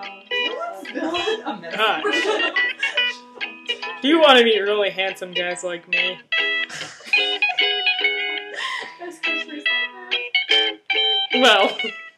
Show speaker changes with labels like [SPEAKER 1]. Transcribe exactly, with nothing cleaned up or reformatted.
[SPEAKER 1] God. You want to meet really handsome guys like me. Well.